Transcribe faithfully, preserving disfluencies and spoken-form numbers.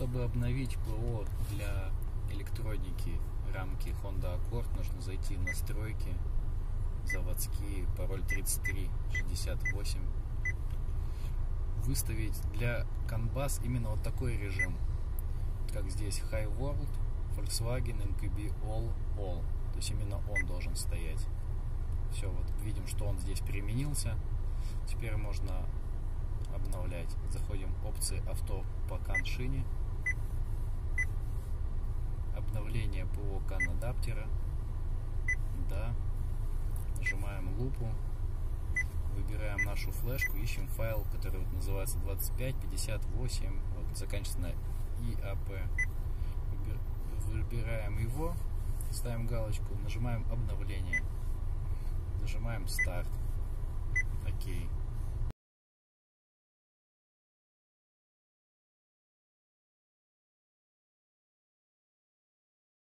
Чтобы обновить ПО для электроники рамки Honda Accord, нужно зайти в настройки, заводские, пароль тридцать три шестьдесят восемь. Выставить для CAN bus именно вот такой режим, как здесь High World, Volkswagen, эм ка би All, All. То есть именно он должен стоять. Все, вот видим, что он здесь применился. Теперь можно обновлять. Заходим в опции авто по CAN шине. Обновление ПО CAN адаптера. Да. Нажимаем лупу. Выбираем нашу флешку, ищем файл, который вот называется двадцать пять пятьдесят восемь, вот, заканчивается на и а пэ. Выбираем его, ставим галочку, нажимаем обновление, нажимаем старт. Окей.